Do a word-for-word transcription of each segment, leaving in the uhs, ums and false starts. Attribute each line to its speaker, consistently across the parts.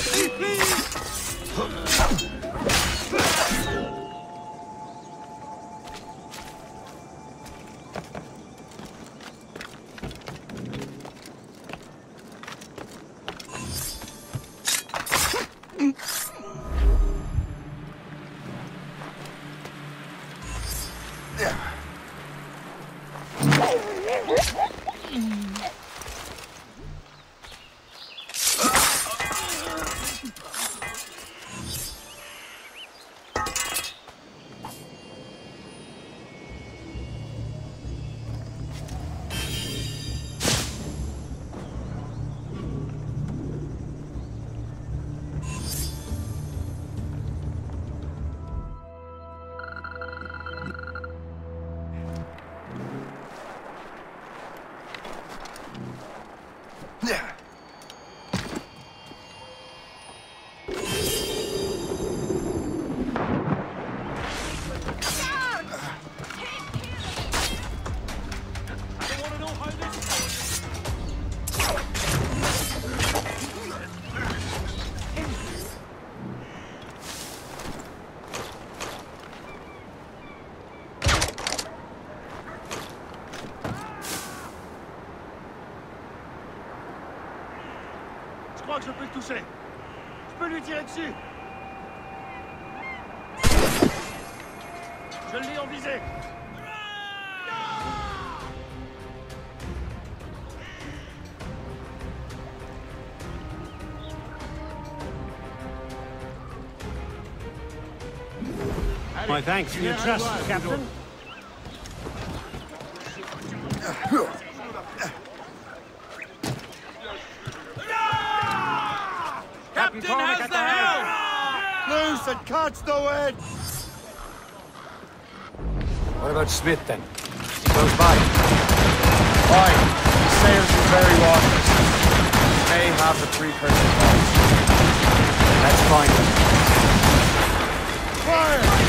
Speaker 1: Je crois que je peux le toucher. Je peux lui tirer dessus. Je l'ai en visée.
Speaker 2: My thanks for your trust, Captain. Captain Cormac at the helm!
Speaker 1: Loose and catch the wind!
Speaker 3: What about Smith, then? He goes by.
Speaker 4: Fine. He sails in very waters. He may have the precursor bombs.
Speaker 3: Let's find him.
Speaker 1: Fire!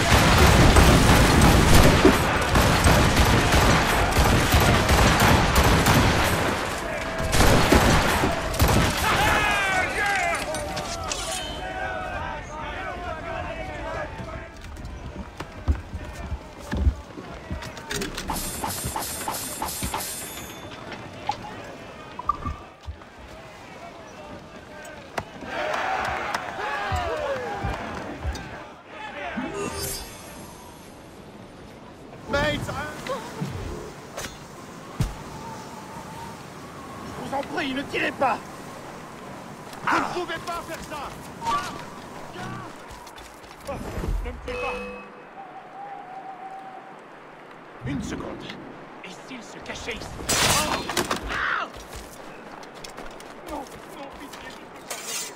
Speaker 1: Je vous en prie, ne tirez pas! Vous ne pouvez pas faire ça! Oh, ne me tuez pas! Une seconde. Et s'il se cachait ici? Oh. Ah. Non, non, pitié, je ne peux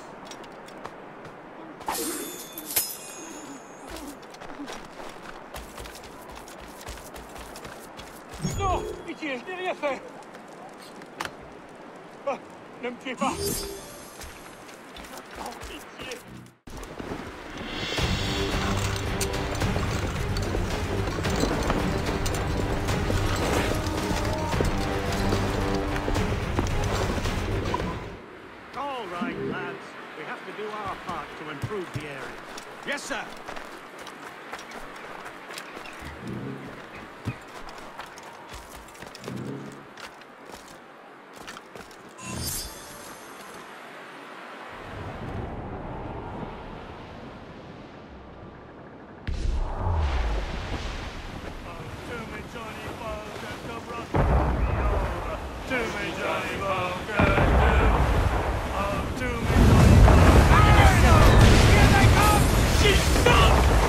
Speaker 1: pas mourir. Non, pitié, je n'ai rien fait! Oh, ne me tuez pas! Oh, pitié!
Speaker 2: All right, lads. We have to do our part to improve the area.
Speaker 1: Yes, sir! She's stuck!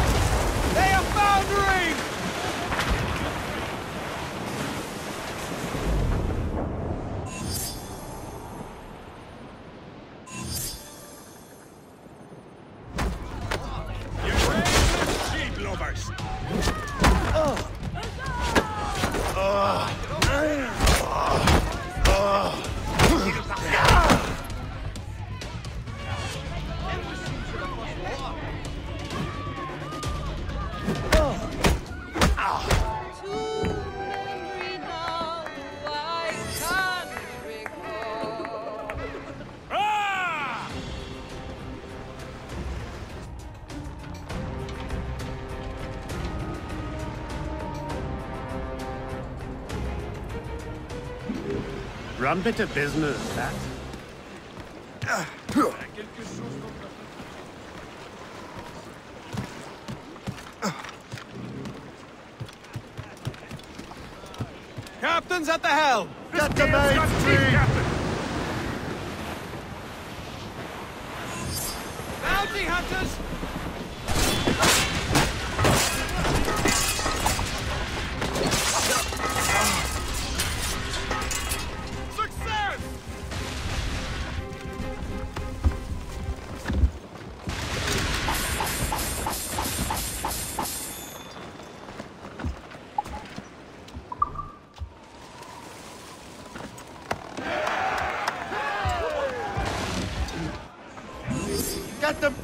Speaker 2: Rum bit of business, that.
Speaker 1: Quelque chose contre
Speaker 3: Captain's at the helm!
Speaker 2: Get the mates free!
Speaker 3: Bounty hunters!
Speaker 1: success!
Speaker 2: Get them!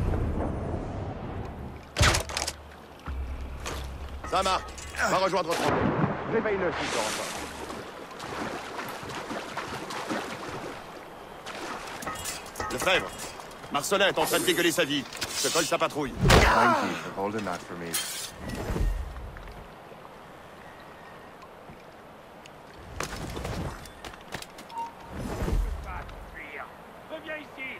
Speaker 5: Ça marque. Va rejoindre trois. Réveille-le s'il dort encore. Lefebvre, Marcelin est en train de dégueuler sa vie. Je colle sa patrouille.
Speaker 6: Thank you for holding that for me.
Speaker 1: Pas fuir. Reviens ici.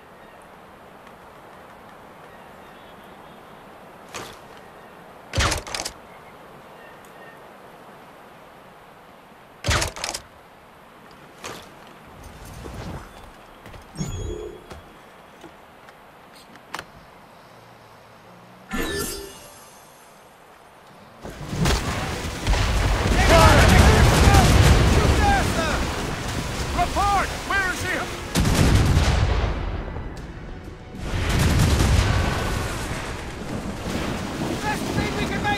Speaker 1: Report! Where is he? Best thing we can make.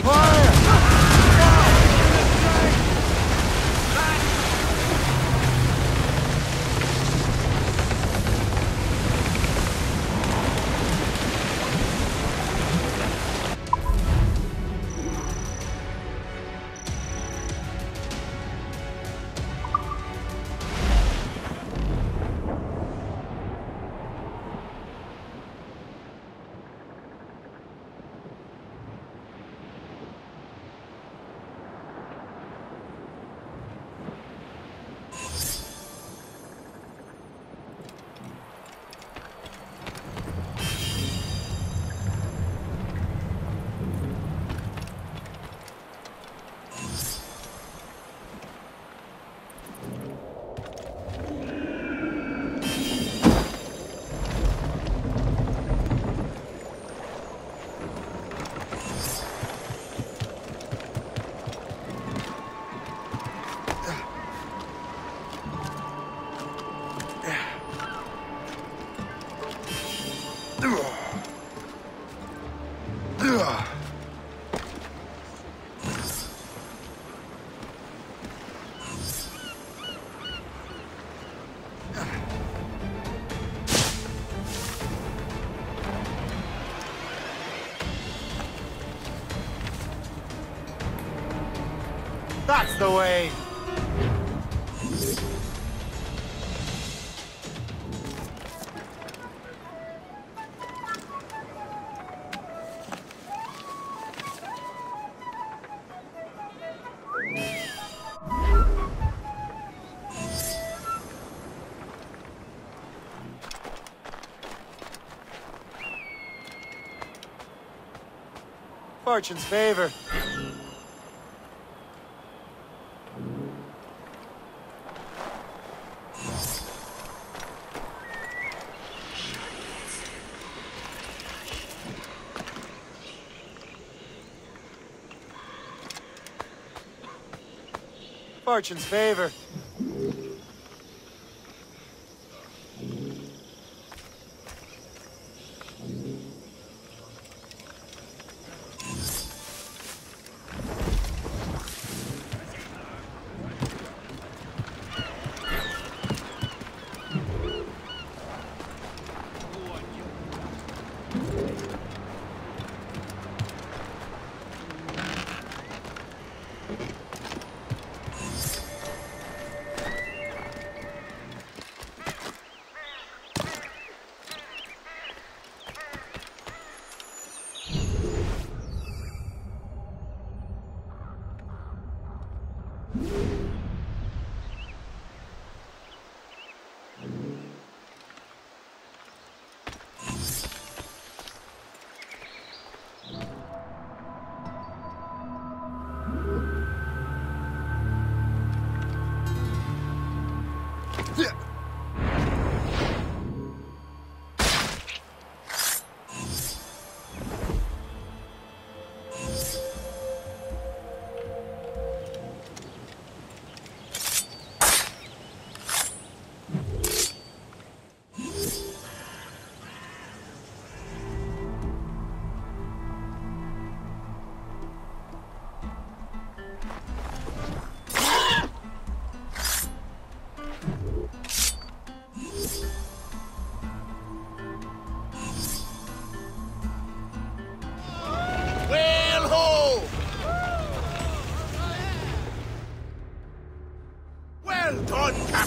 Speaker 2: That's the way!
Speaker 3: Fortune's favor. Fortune's favor.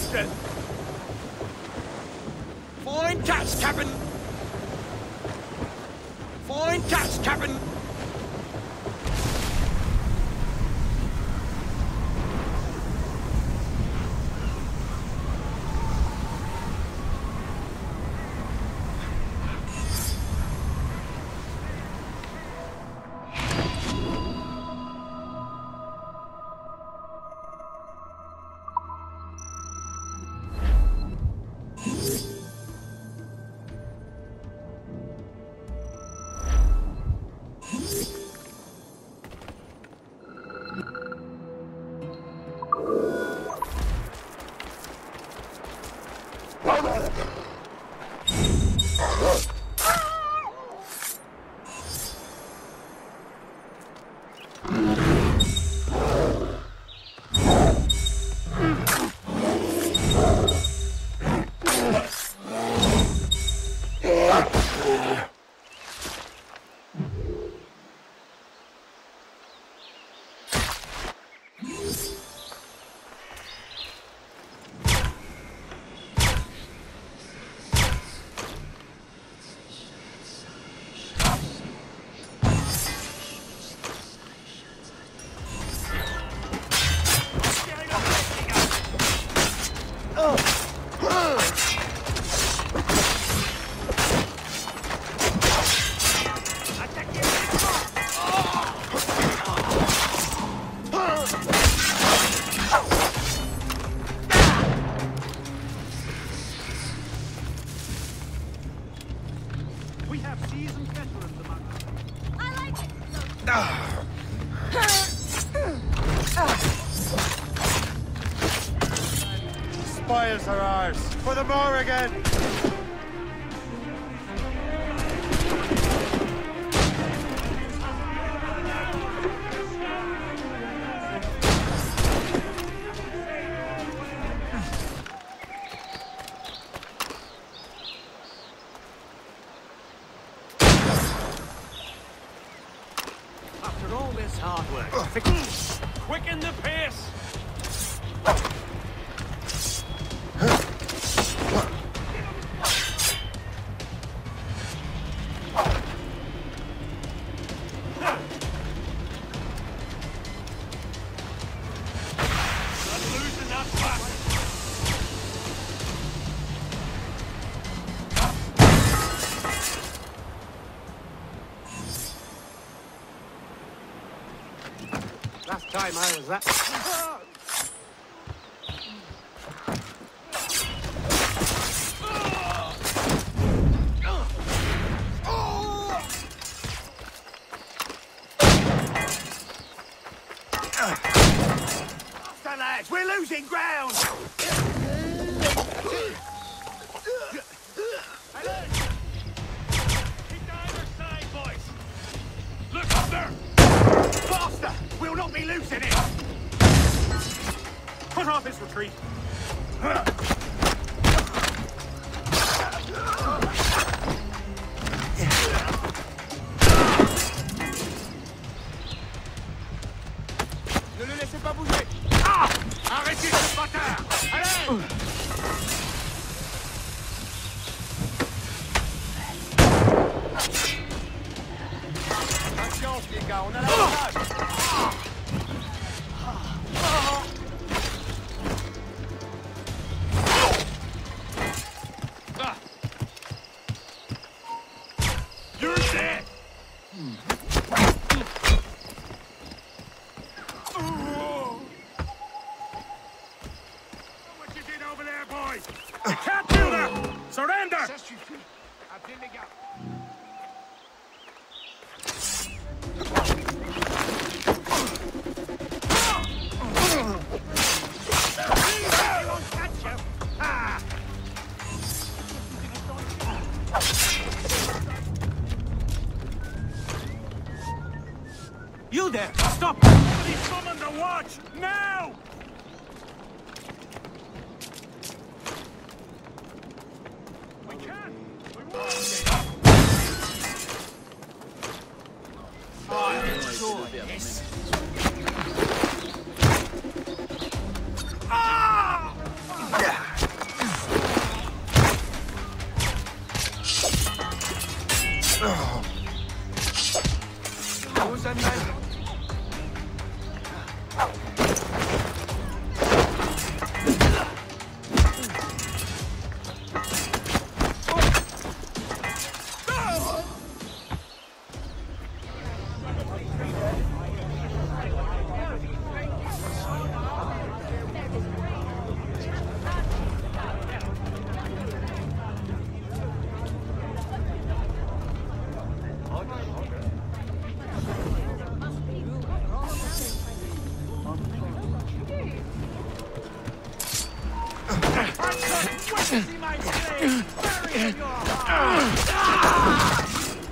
Speaker 1: Captain! Fine catch, Captain! Fine catch, Captain!
Speaker 2: We have seasoned veterans among us.
Speaker 7: I like it.
Speaker 4: Spoils are ours. For the more again.
Speaker 2: After all this hard work,
Speaker 1: Quicken the pace! Not losing that fast!
Speaker 2: last time I was that...
Speaker 1: So lads, we're losing ground! Keep the other side, boys! Look up there! Faster! We'll not be losing it! Put off his retreat! Ne le laissez pas bouger! Ah! Arrêtez ce bâtard! Allez!
Speaker 4: Patience, les gars, on a l'avantage.
Speaker 1: You're dead! What you did over there, boys? You can't do that! Surrender!
Speaker 3: Ça suffit. Appelez les gars.
Speaker 2: You there! Stop!
Speaker 1: Somebody summon the watch! Now! We can! We won't! Oh, enjoy this! Ah!
Speaker 3: Who's that man?
Speaker 2: See my blade buried in your heart!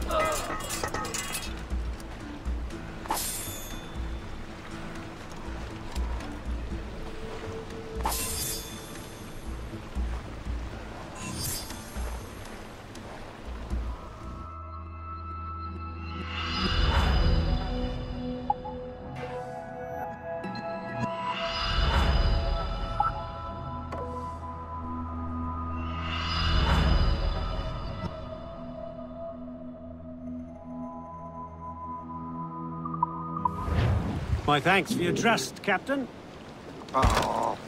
Speaker 2: My thanks for your trust, Captain.
Speaker 3: Oh.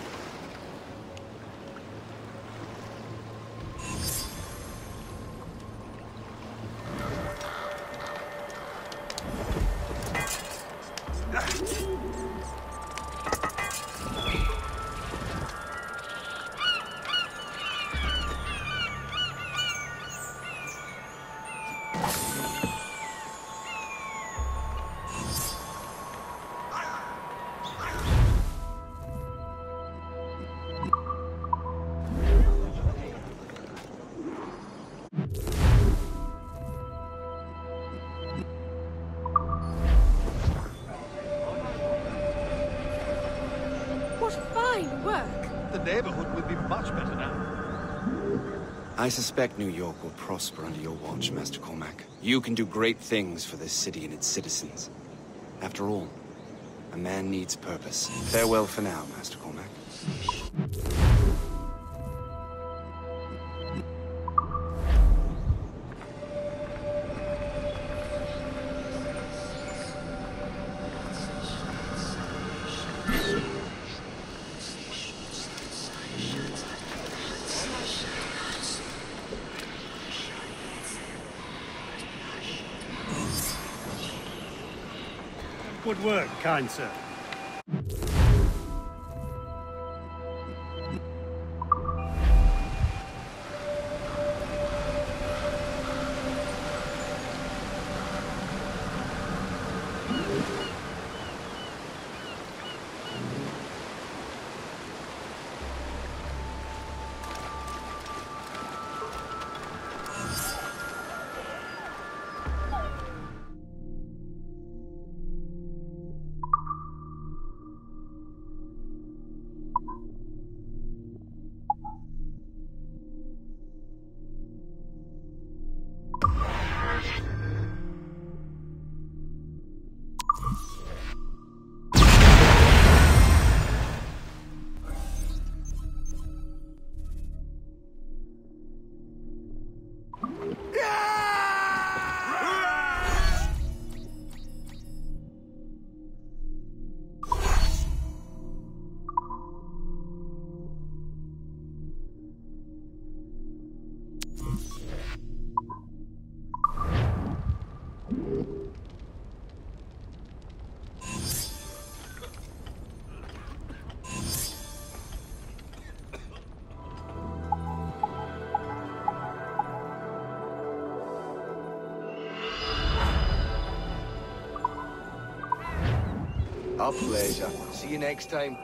Speaker 7: The neighborhood will be much better now.
Speaker 8: I suspect New York will prosper under your watch, Master Cormac. You can do great things for this city and its citizens. After all, a man needs purpose. Farewell for now, Master Cormac.
Speaker 2: Good work, kind sir.
Speaker 3: A pleasure. See you next time.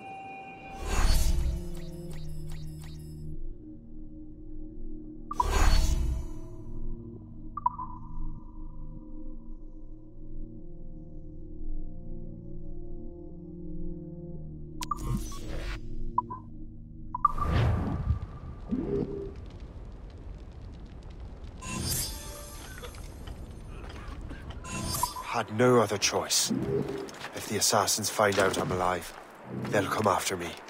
Speaker 6: Had no other choice. If the assassins find out I'm alive, they'll come after me.